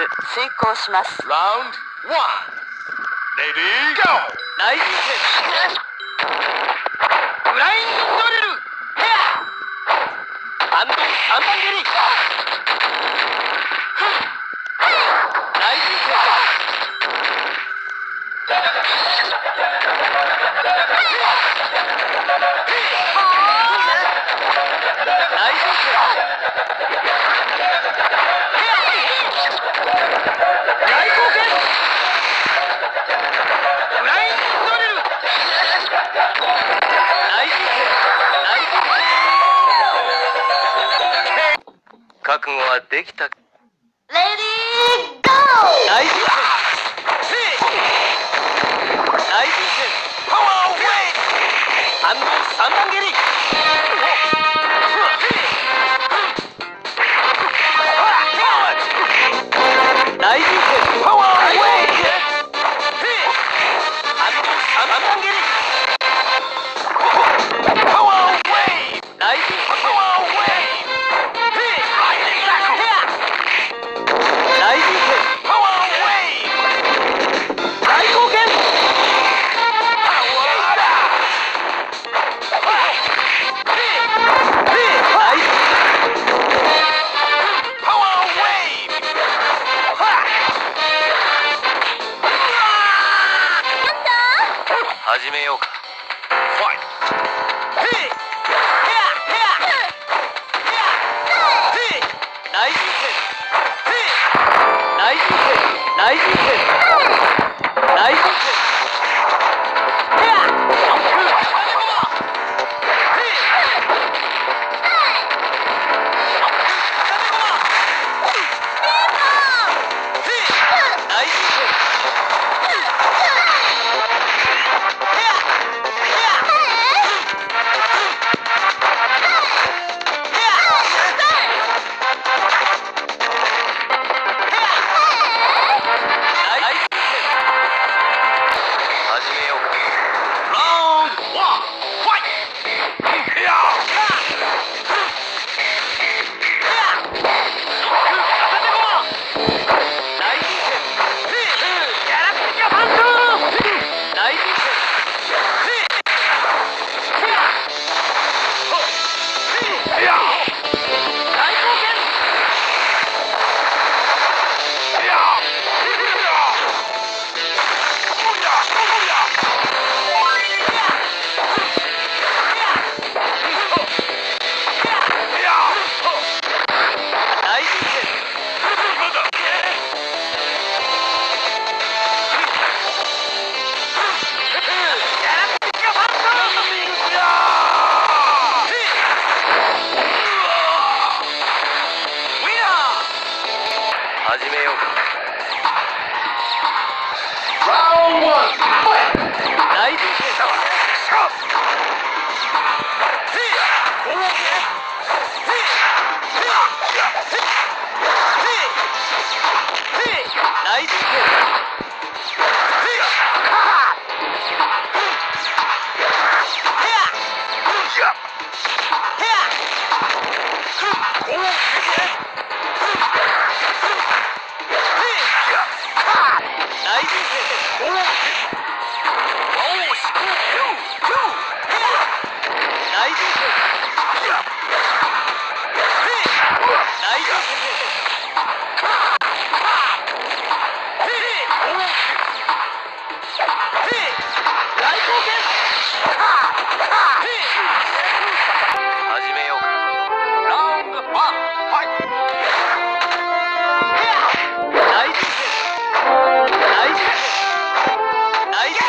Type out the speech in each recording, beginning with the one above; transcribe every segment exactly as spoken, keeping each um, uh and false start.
遂行します。 ラウンドワン、レディーゴー。 ライジングフライングドリルヘアアンド三段蹴りライジングライジング大貢献フライングドリルライジングライジング覚悟はできた。レディーゴー。ライジングライジングパワーウェイアンド三段蹴りライジングパワーウェイアンド三段蹴りパワーウェイライジングパワーウェイライジングパワーウェイ大貢献パワーだライジングパワーウェイ始めようか。ファイト。ヘイヘアヘアヘアヘイライジングヘイライジングライジングライジングヘアジャンプヘイライジング始めようか。ラウンドワン、ライジングライジング始めようか。ラウンドワン、ファイト。ライジングライジングライジング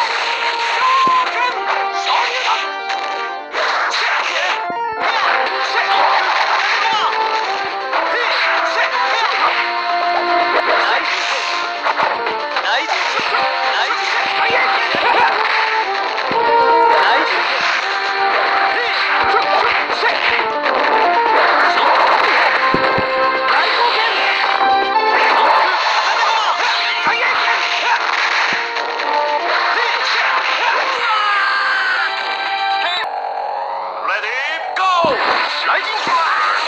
ライジング